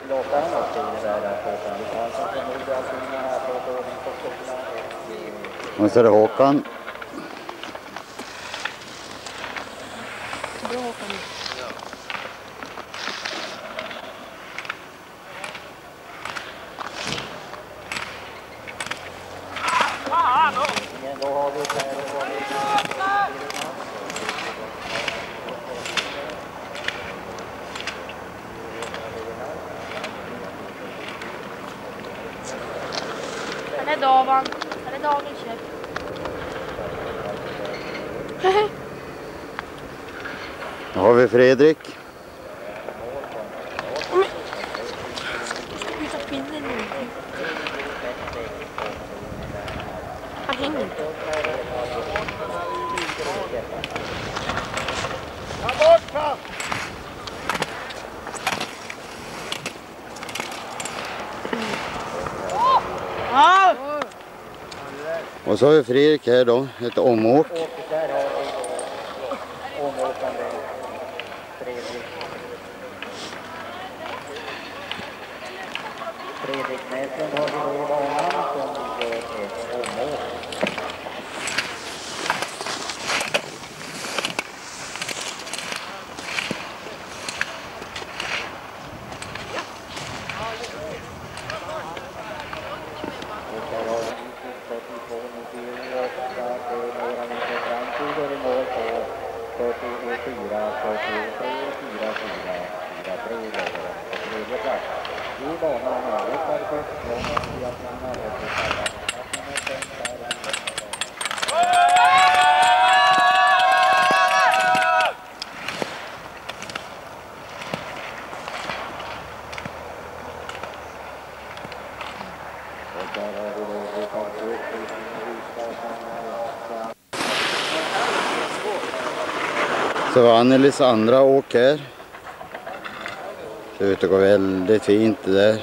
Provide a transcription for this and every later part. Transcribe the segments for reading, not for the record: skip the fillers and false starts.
Och så är det Håkan. Bra Håkan. Han är Davan. Han är dagens chef. Då har vi Fredrik. Byta pinnen nu. Han hänger inte. Och så har vi Fredrik här då, ett omåk. Fredrik Näslund har vi då i banan som gör ett omåk. Så var Annelies andra åk här. Det ut att gå väldigt fint det där.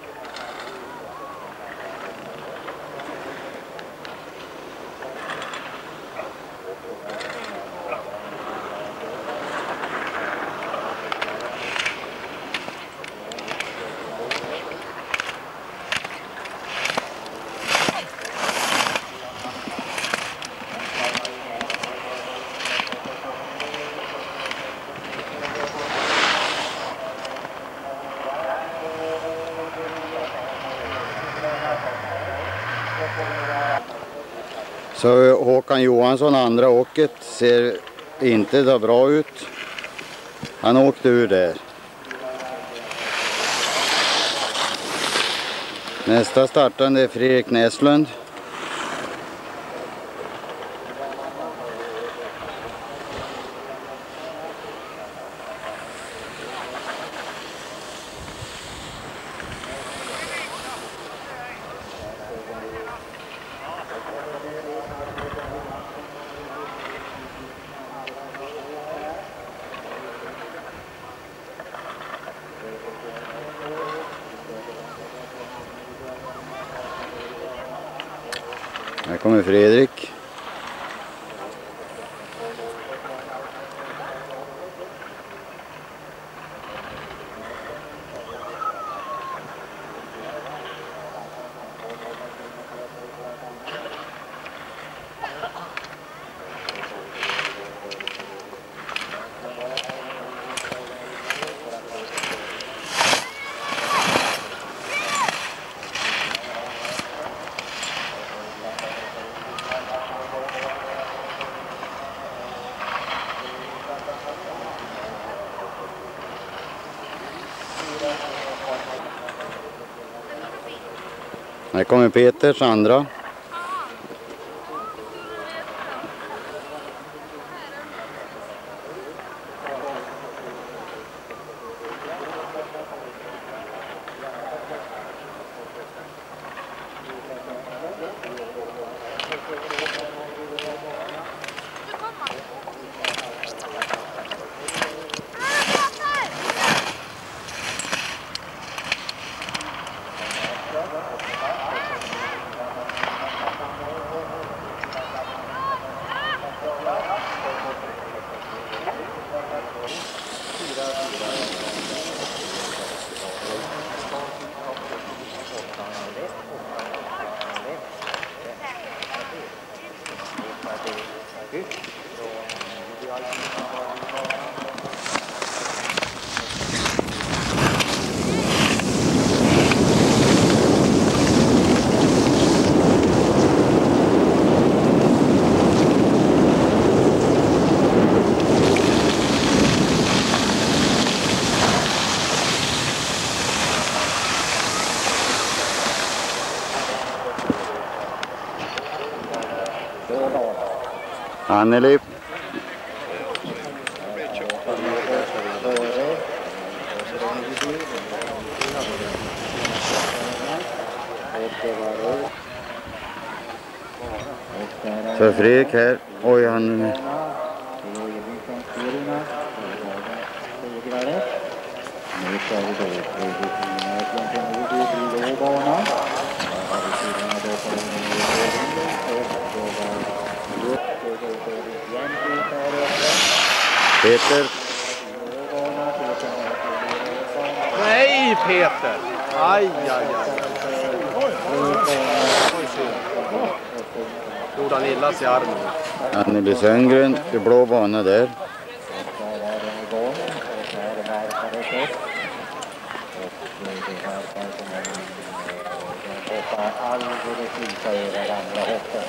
Så Håkan Johansson, andra åket, ser inte så bra ut. Han åkte ur där. Nästa startande är Fredrik Näslund. Här kommer Fredrik. Här kommer Peters andra. Anneli. För Fredrik här. Oj, han... Nu kör vi då egentligen i blå bana. Här har vi sidorna då på Peter. Nej, Peter! Aj, aj, aj. Gjorde han illa sig i armen? Anneli Sönngren i blå bana där. Alldeles lika över andra hoppet.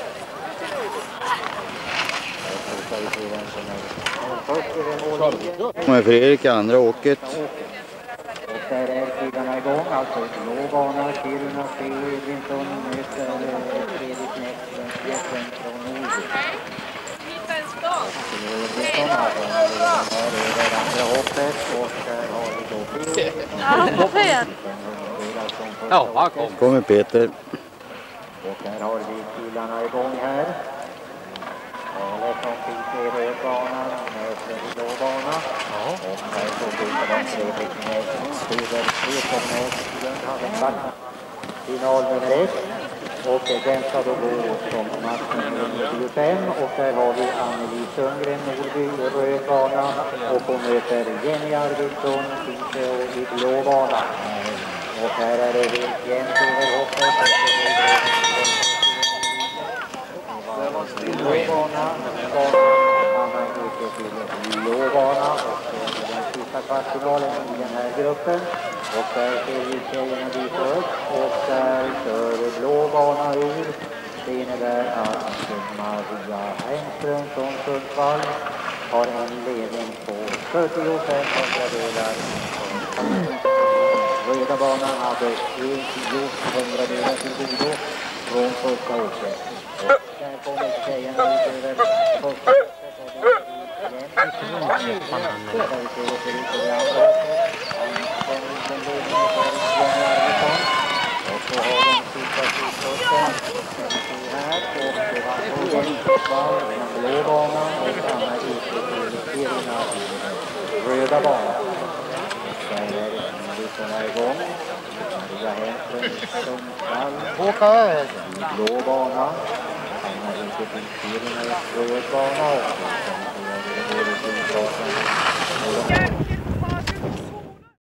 Kommer Fredrik i andra åket. Och där är sidan igång, alltså blå bana, Kiruna, Edvinsson, möter Fredrik Näslund från Norge. Edvinsson har här över andra hoppet och där har vi då Fredrik. Ja, han kom. Kommer Peter. Och här har vi killarna igång här. Eller från Piteå i rödbanan, möter i blåbana. Och här får vi på de Fredrik Näslund, skriver Peter Näslund, har en backa. Final nummer 1. Och den ska då gå som match nummer 25. Och där har vi Anneli Sönngren, Norby i rödbanan. Och hon möter Jenny Arvidsson, Piteå i blåbana. Och här är det helt jämnt över hoppet. Blåbana, Anna ute till blåbana och den sista kvartsfinalen i den här gruppen. Och där ser vi tjejerna byta upp och där kör blåbana ur. Det innebär att Maria Engström från Sundsvall har en ledning på 45 hundradelar. Röda banan hade 1 hundradelar till godo från första åket. Och där kommer tjejerna ut över första åket. Och så har de sista slutspurten. Här och det var Sundsvall, den blå banan och Anna ute till Kiruna i röda banan. Där är lyssnarna igång. Maria Engström, Sundsvall. Håka i blå bana. Anna ute till Kiruna i röd bana. Och så går det till